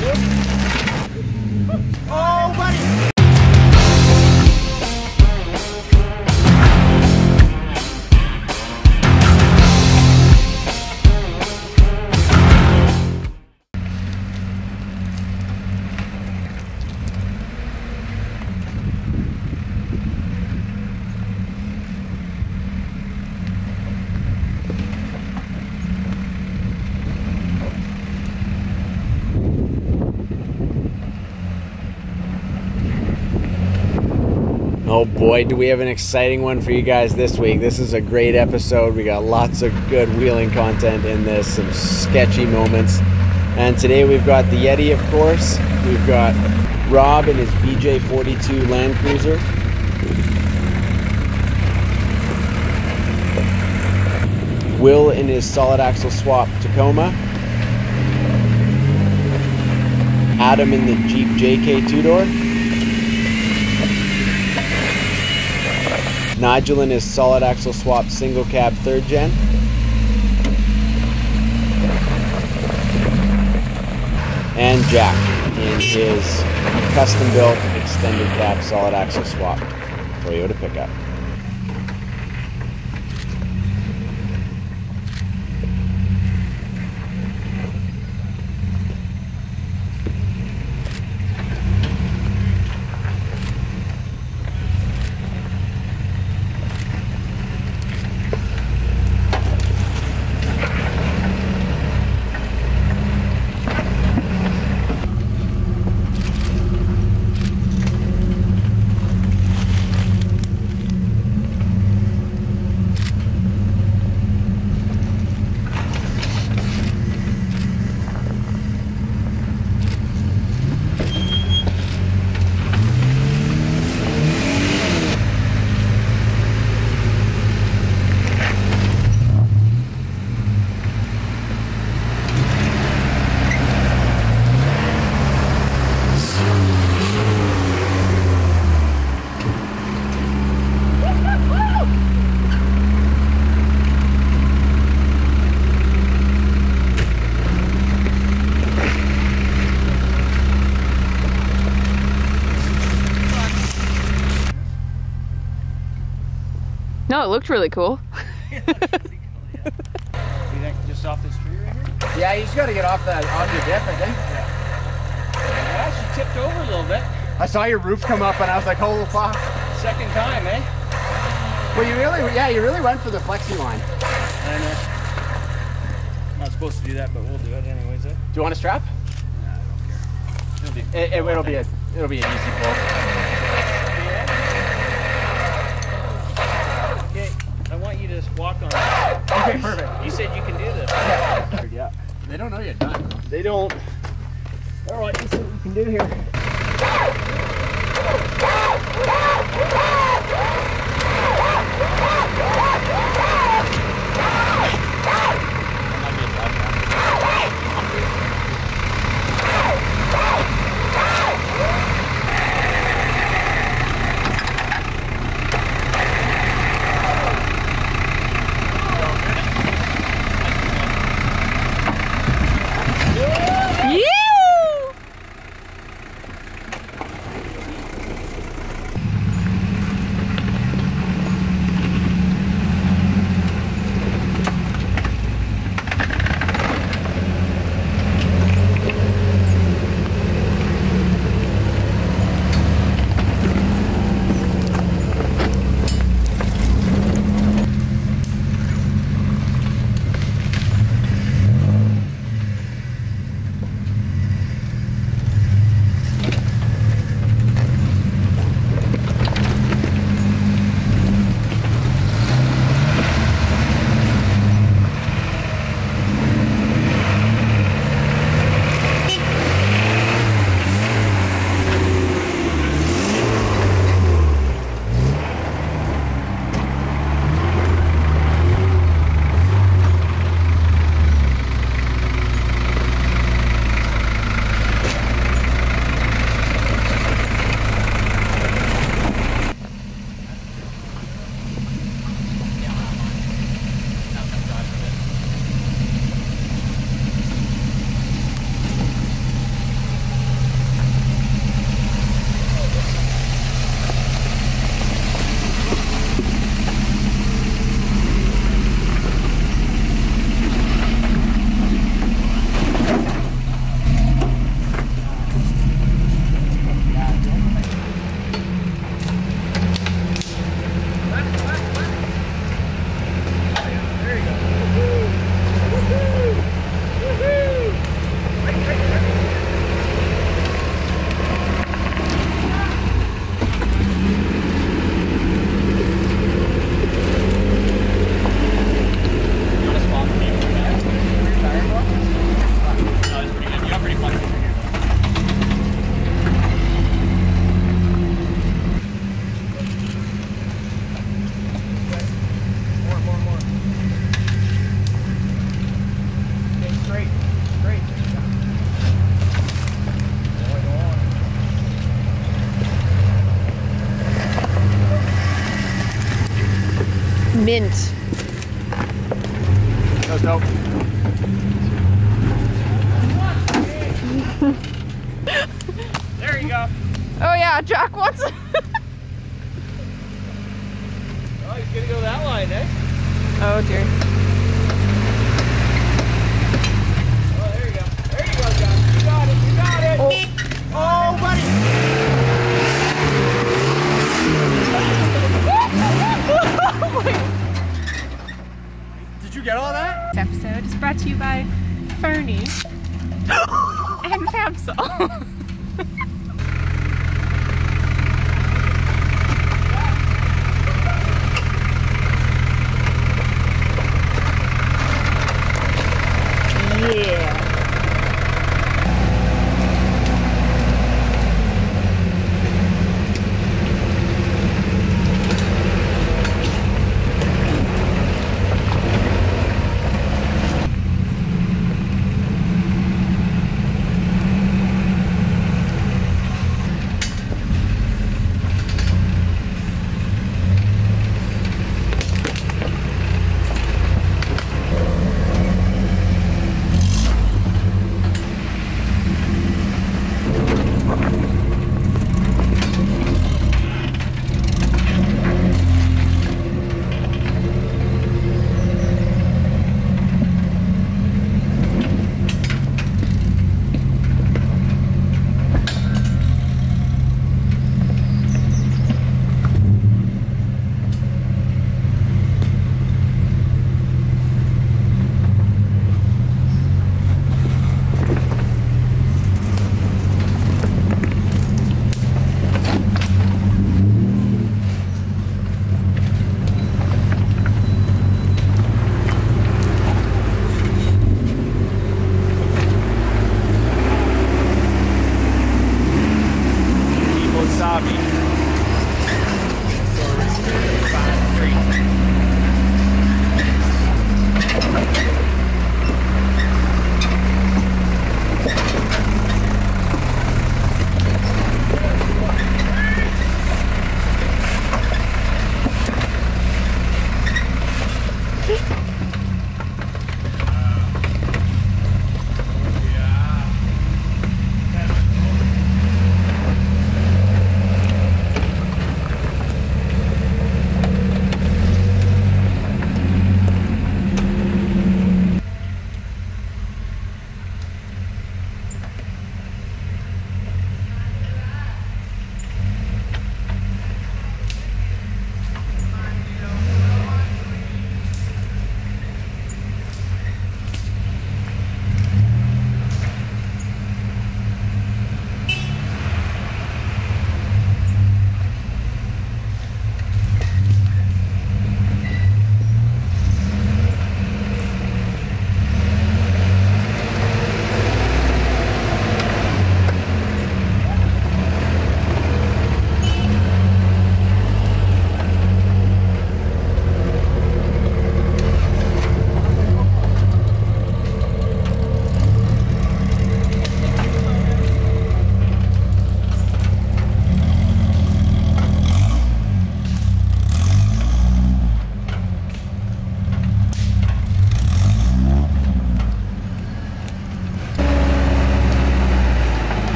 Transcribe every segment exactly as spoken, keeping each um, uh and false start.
Oh, buddy! Oh boy, do we have an exciting one for you guys this week. This is a great episode. We got lots of good wheeling content in this, some sketchy moments. And today we've got the Yeti, of course. We've got Rob in his B J forty-two Land Cruiser. Will in his solid axle swap Tacoma. Adam in the Jeep J K two-door. Nigel in his solid axle swap single cab third gen. And Jack in his custom built extended cab solid axle swap Toyota pickup. No, it looked really cool. You think just off this tree right here? Yeah, you just got to get off that off your diff, I think. Yeah, she tipped over a little bit. I saw your roof come up and I was like, holy fuck. Second time, eh? Well, you really, yeah, you really went for the flexi line. I know. Not supposed to do that, but we'll do it anyways. Eh? Do you want a strap? Nah, I don't care. It'll be, It, it, it'll be a, it'll be an easy pull. Okay, I want you to walk on it. Okay, perfect. You said you can do this. Yeah. Yeah. They don't know you're done. They don't. All right, let's see what we can do here. mint. That was dope. There you go. Oh yeah, Jack wants it. Oh, he's gonna go that line, eh? Oh dear. Oh, there you go. There you go, John. You got it. You got it. Oh, Oh, buddy. Did you get all that? This episode is brought to you by Fernie and Capsule. yeah.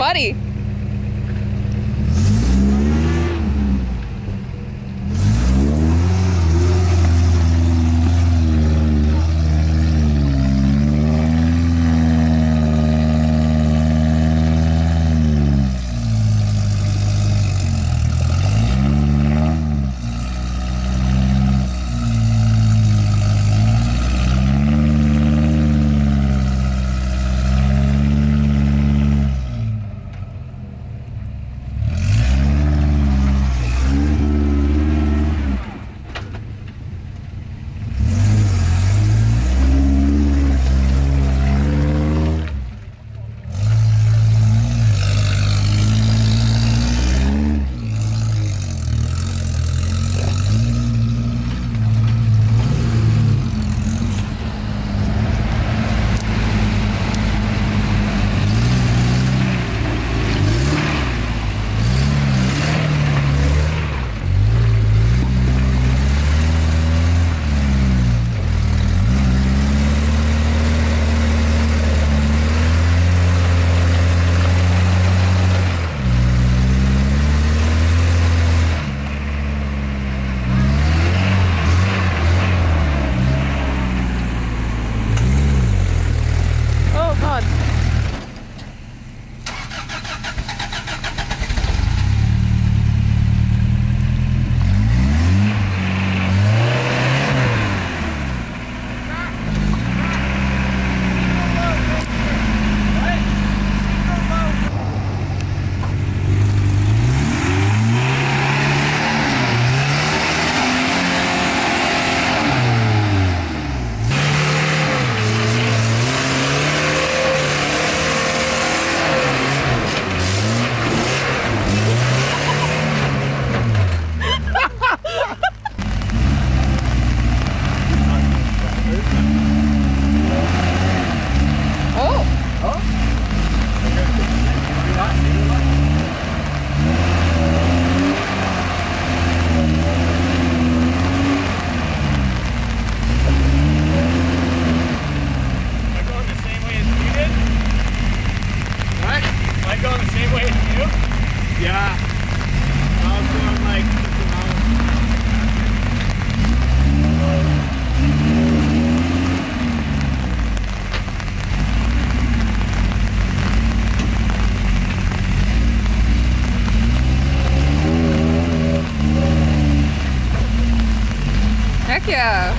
buddy. Heck yeah.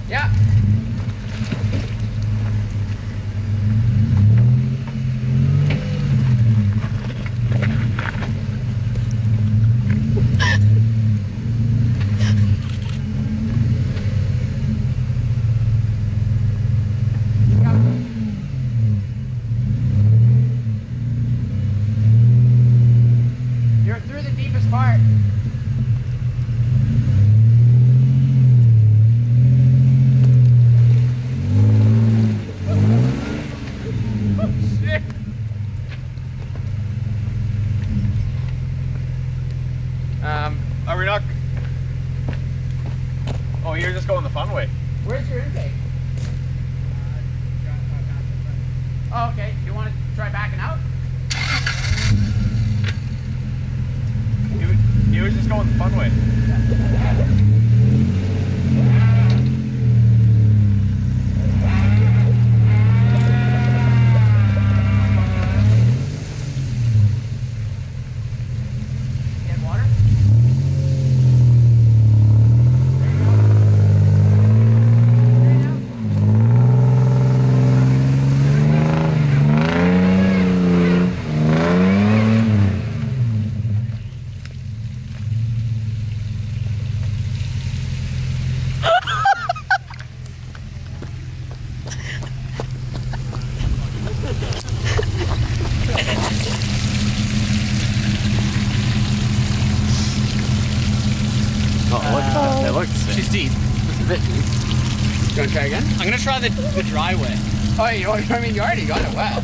Yeah. You're through the deepest part. Um, Are we not? Oh, you're just going the fun way. where's your intake? Oh, okay. You want to try backing out? He, was- he was just going the fun way. Get water? Oh, it looks sick. She's deep. It's a bit deep. You want to try again? I'm gonna try the, the dry way. Oh, you, I mean, you already got it wet.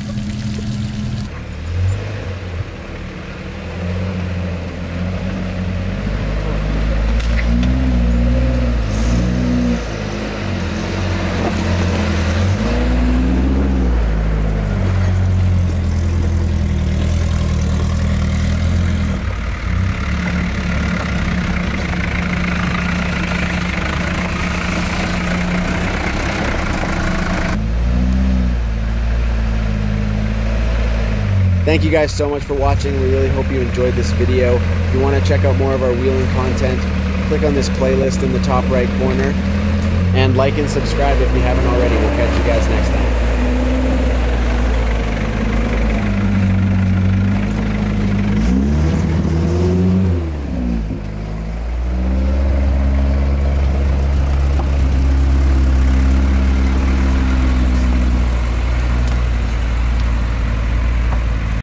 Thank you guys so much for watching. We really hope you enjoyed this video. If you want to check out more of our wheeling content, click on this playlist in the top right corner. And like and subscribe if you haven't already. We'll catch you guys next time.